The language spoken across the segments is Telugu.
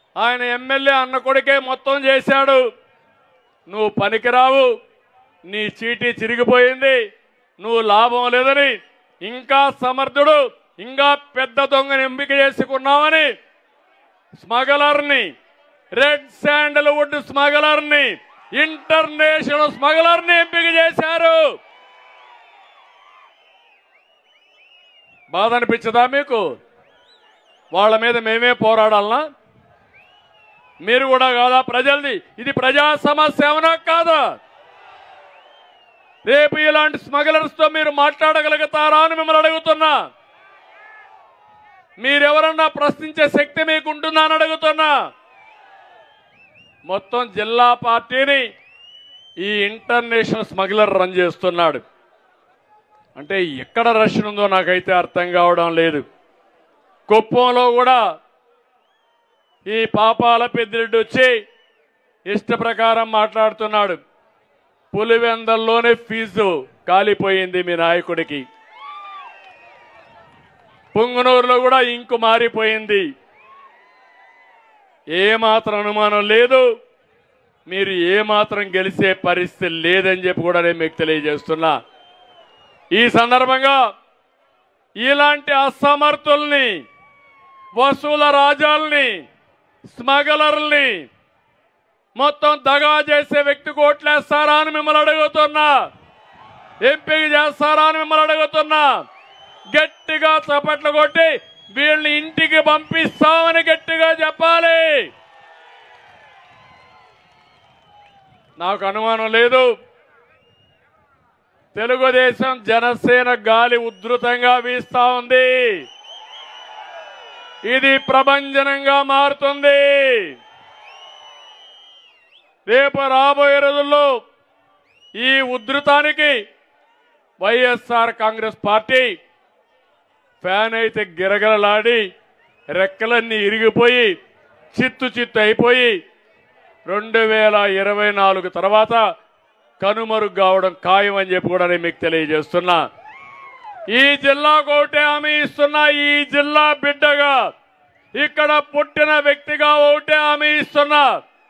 ఆయన ఎమ్మెల్యే అన్న కొడుకే మొత్తం చేశాడు. నువ్వు పనికిరావు, నీ చీటీ చిరిగిపోయింది, నువ్వు లాభం లేదని ఇంకా సమర్థుడు, ఇంకా పెద్ద దొంగని ఎంపిక చేసుకున్నామని స్మగ్లర్ని, రెడ్ శాండల్వుడ్ స్మగ్లర్ని, ఇంటర్నేషనల్ స్మగ్లర్ని ఎంపిక చేశారు. బాధ అనిపించదా మీకు? వాళ్ళ మీద మేమే పోరాడాలనా? మీరు కూడా కాదా ప్రజలది? ఇది ప్రజా సమస్య అవునా కాదా? రేపు ఇలాంటి స్మగ్లర్స్తో మీరు మాట్లాడగలుగుతారా అని మిమ్మల్ని అడుగుతున్నా. మీరెవరన్నా ప్రశ్నించే శక్తి మీకు ఉంటుందా అని అడుగుతున్నా. మొత్తం జిల్లా పార్టీని ఈ ఇంటర్నేషనల్ స్మగ్లర్ రన్ చేస్తున్నాడు. అంటే ఎక్కడ రష్యన్ ఉందో నాకైతే అర్థం కావడం లేదు. కుప్పంలో కూడా ఈ పాపాల పెద్దిరెడ్డి వచ్చి ఇష్ట ప్రకారం మాట్లాడుతున్నాడు. పులివెందల్లోనే ఫీజు కాలిపోయింది మీ నాయకుడికి. పుంగనూరులో కూడా ఇంకు మారిపోయింది. ఏమాత్రం అనుమానం లేదు, మీరు ఏమాత్రం గెలిచే పరిస్థితి లేదని చెప్పి కూడా నేను మీకు తెలియజేస్తున్నా. ఈ సందర్భంగా ఇలాంటి అసమర్థుల్ని, వసూల రాజాల్ని, స్మగ్లర్ల్ని మొత్తం దగా చేసే వ్యక్తికి ఓట్లేస్తారా అని మిమ్మల్ని అడుగుతున్నా. ఎంపిక చేస్తారా అని మిమ్మల్ని అడుగుతున్నా. గట్టిగా చప్పట్లు కొట్టి వీళ్ళని ఇంటికి పంపిస్తామని గట్టిగా చెప్పాలి. నాకు అనుమానం లేదు, తెలుగుదేశం జనసేన గాలి ఉధృతంగా వీస్తా ఉంది. ఇది ప్రభంజనంగా మారుతుంది. రేపు రాబోయే రోజుల్లో ఈ ఉధృతానికి వైఎస్ఆర్ కాంగ్రెస్ పార్టీ ఫ్యాన్ అయితే గిరగిరలాడి రెక్కలన్నీ ఇరిగిపోయి చిత్తు అయిపోయి 2024 తర్వాత కనుమరుగు కావడం ఖాయం అని చెప్పి కూడా నేను మీకు తెలియజేస్తున్నా. ఈ జిల్లాకు ఒకటే హామీ ఇస్తున్నా. ఈ జిల్లా బిడ్డగా, ఇక్కడ పుట్టిన వ్యక్తిగా ఒకటే హామీ ఇస్తున్నా.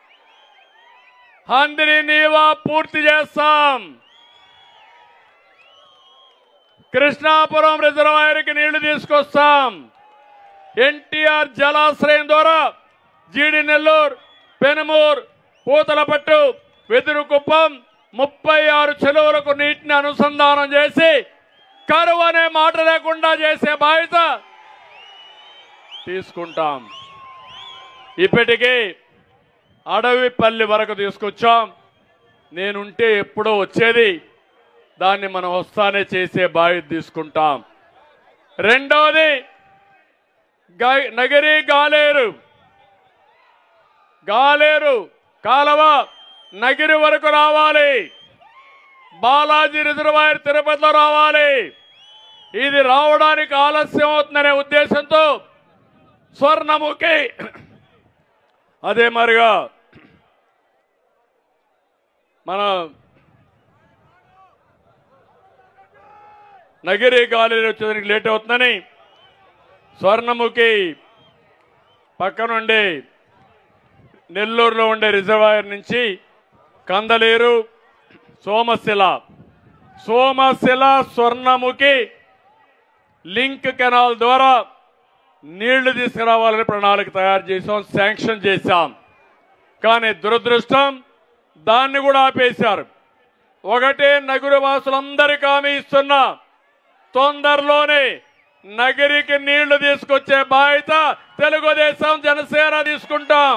హంద్రి నీవా పూర్తి చేస్తాం. కృష్ణాపురం రిజర్వాయర్కి నీళ్లు తీసుకొస్తాం. ఎన్టీఆర్ జలాశ్రయం ద్వారా జీడి నెల్లూరు, పెనుమూరు, పూతలపట్టు, వెదురుకుప్పం 36 చెరువులకు నీటిని అనుసంధానం చేసి కరువు అనే మాట లేకుండా చేసే బాధ్యత తీసుకుంటాం. ఇప్పటికే అడవిపల్లి వరకు తీసుకొచ్చాం. నేనుంటే ఎప్పుడో వచ్చేది, దాన్ని మనం వస్తానే చేసే బాధ్యత తీసుకుంటాం. రెండవది నగిరి గాలేరు కాలువ నగిరి వరకు రావాలి. బాలాజీ రిజర్వాయర్ తిరుపతిలో రావాలి. ఇది రావడానికి ఆలస్యం అవుతుందనే ఉద్దేశంతో స్వర్ణముఖి, అదే మరిగా మన నగిరి గాలి వచ్చేదానికి లేట్ అవుతుందని స్వర్ణముఖి పక్కనుండి నెల్లూరులో ఉండే రిజర్వాయర్ నుంచి కందలేరు, సోమశిల స్వర్ణముఖి లింక్ కెనాల్ ద్వారా నీళ్లు తీసుకురావాలని ప్రణాళిక తయారు చేశాం, శాంక్షన్ చేశాం. కానీ దురదృష్టం దాన్ని కూడా ఆపేశారు. ఒకటే నగిరి వాసులందరికీ హామీ ఇస్తున్నా, తొందరలోనే నగిరికి నీళ్లు తీసుకొచ్చే బాధ్యత తెలుగుదేశం జనసేన తీసుకుంటాం.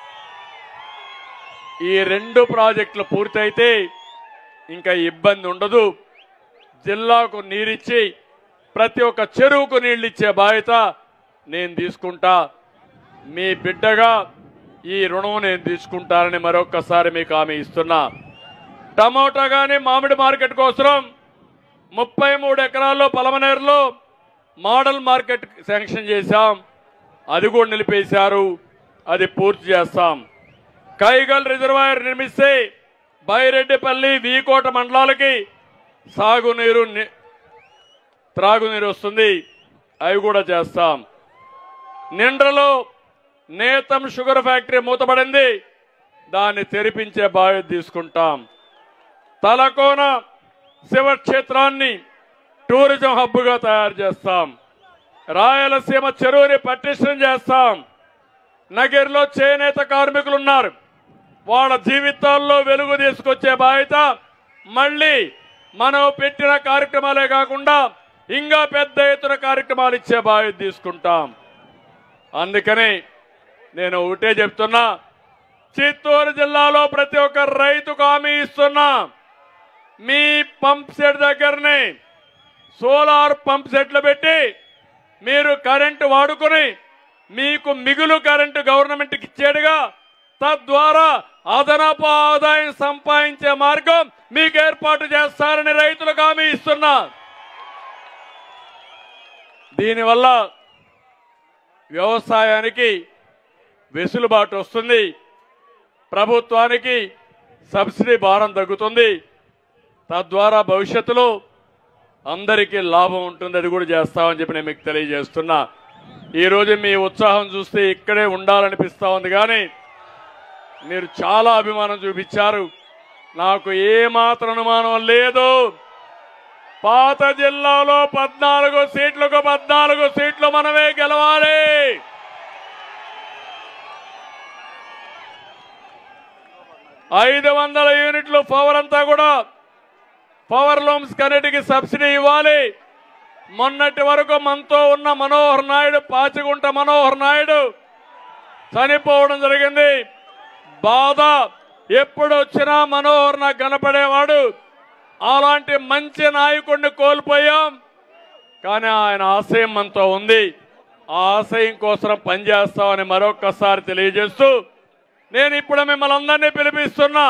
ఈ 2 ప్రాజెక్టులు పూర్తయితే ఇంకా ఇబ్బంది ఉండదు. జిల్లాకు నీరిచ్చి ప్రతి ఒక్క చెరువుకు నీళ్ళు ఇచ్చే బాధ్యత నేను తీసుకుంటా. మీ బిడ్డగా ఈ రుణం నేను తీసుకుంటానని మరొక్కసారి మీకు హామీ ఇస్తున్నా. టమోటా కానీ మామిడి మార్కెట్ కోసం 33 ఎకరాల్లో పలమనేరులో మోడల్ మార్కెట్ శాంక్షన్ చేశాం. అది కూడా నిలిపేశారు. అది పూర్తి చేస్తాం. కైగల్ రిజర్వాయర్ నిర్మిస్తే బైరెడ్డిపల్లి, వీకోట మండలాలకి సాగునీరు, త్రాగునీరు వస్తుంది. అవి కూడా చేస్తాం. నిండ్రలో నేతం షుగర్ ఫ్యాక్టరీ మూతపడింది, దాన్ని తెరిపించే బాధ్యత తీసుకుంటాం. తలకోన శివక్షేత్రాన్ని టూరిజం హబ్గా తయారు చేస్తాం. రాయలసీమ చెరువుని పటిష్టం చేస్తాం. నగర్లో చేనేత కార్మికులు ఉన్నారు, వాళ్ళ జీవితాల్లో వెలుగు తీసుకొచ్చే బాధ్యత మళ్ళీ మనం పెట్టిన కార్యక్రమాలే కాకుండా ఇంకా పెద్ద ఎత్తున కార్యక్రమాలు ఇచ్చే బాధ్యత తీసుకుంటాం. అందుకని నేను ఒకటే చెప్తున్నా, చిత్తూరు జిల్లాలో ప్రతి ఒక్క రైతుకు హామీ ఇస్తున్నా, మీ పంప్ సెట్ దగ్గరనే సోలార్ పంప్ సెట్లు పెట్టి మీరు కరెంటు వాడుకొని మీకు మిగులు కరెంటు గవర్నమెంట్కి ఇచ్చేడుగా, తద్వారా అదనపు ఆదాయం సంపాదించే మార్గం మీకు ఏర్పాటు చేస్తారని రైతులకు హామీ ఇస్తున్నా. దీనివల్ల వ్యవసాయానికి వెసులుబాటు వస్తుంది, ప్రభుత్వానికి సబ్సిడీ భారం తగ్గుతుంది, తద్వారా భవిష్యత్తులో అందరికీ లాభం ఉంటుంది. అది కూడా చేస్తామని చెప్పి నేను మీకు తెలియజేస్తున్నా. ఈరోజు మీ ఉత్సాహం చూస్తే ఇక్కడే ఉండాలనిపిస్తా ఉంది, కానీ మీరు చాలా అభిమానం చూపించారు. నాకు ఏమాత్రం అనుమానం లేదు, పాత జిల్లాలో 14 సీట్లకు 14 సీట్లు మనమే గెలవాలి. ఐదు 500 యూనిట్లు పవర్ అంతా కూడా పవర్ లూమ్స్ కన్నిటికి సబ్సిడీ ఇవ్వాలి. మొన్నటి వరకు మనతో ఉన్న మనోహర్ నాయుడు, పాచిగుంట మనోహర్ నాయుడు చనిపోవడం జరిగింది. బాధ, ఎప్పుడు వచ్చినా మనోహర్ నాకు కనపడేవాడు. అలాంటి మంచి నాయకుడిని కోల్పోయాం, కానీ ఆయన ఆశయం మనతో ఉంది. ఆ ఆశయం కోసం పనిచేస్తామని మరొక్కసారి తెలియజేస్తూ నేను ఇప్పుడు మిమ్మల్ని అందరినీ పిలిపిస్తున్నా.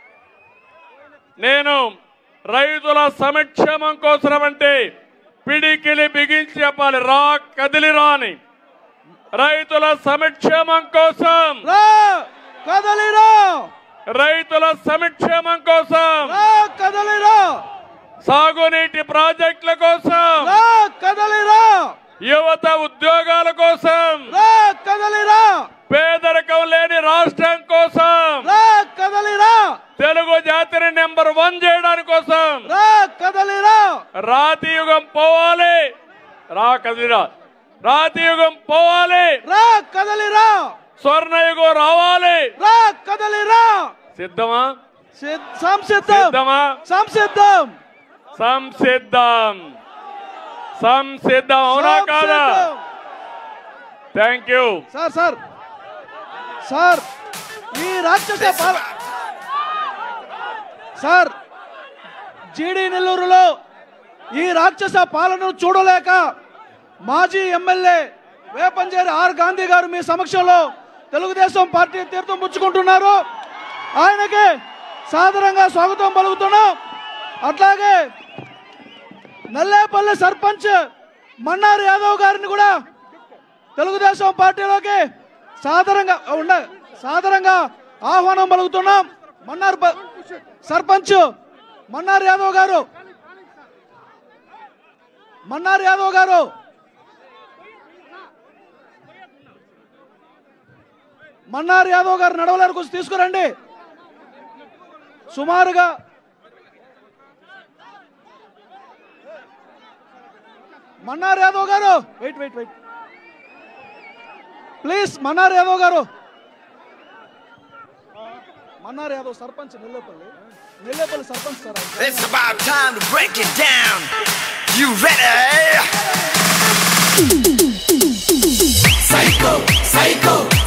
నేను రైతుల సంక్షేమం కోసం అంటే పిడికిలి బిగించి చెప్పాలి, రా కదిలి రాని. రైతుల సంక్షేమం కోసం కదలిరా, రైతుల సంక్షేమం కోసం కదలిరా, సాగునీటి ప్రాజెక్టుల కోసం కదలిరా, యువత ఉద్యోగాల కోసం కదలిరా, పేదరికం లేని రాష్ట్రం కోసం కదలిరా, తెలుగు జాతిని నెంబర్ 1 చేయడానికి కోసం కదలిరా. రాతి యుగం పోవాలి, రా కదిలిరా. రాతి యుగం పోవాలి, కదలిరా. స్వర్ణయుగం రావాలి, కదలిరా. సిద్ధమా? సంసిద్ధం, సిద్ధమా? సంసిద్ధం, సంసిద్ధం, సంసిద్ధం. అవునా కాదా? Thank you sir. Sir sir ఈ రాక్షస సార్ జీడి నెల్లూరులో ఈ రాక్షస పాలనను చూడలేక మాజీ ఎమ్మెల్యే వేపంజేరి ఆర్ గాంధీ గారు మీ సమక్షంలో తెలుగుదేశం పార్టీ తీర్థం పుచ్చుకుంటున్నారు. ఆయనకి సాదరంగా స్వాగతం పలుకుతున్నాం. అట్లాగే నల్లేపల్లి సర్పంచ్ మన్నార్ యాదవ్ గారిని కూడా తెలుగుదేశం పార్టీలోకి సాదరంగా ఆహ్వానం పలుకుతున్నాం. సర్పంచ్ మన్నార్ యాదవ్ గారు, మన్నార్ యాదవ్ గారు నడవలేరు, కొంచెం తీసుకురండి. సుమారుగా మన్నార్ యాదవ్ గారు, వెయిట్ ప్లీజ్. మన్నార్ యాదవ్ గారు, Mannar Yadav sarpanch Nellepalli sarpanch sir. It's about time to break it down. You ready? Psycho, psycho.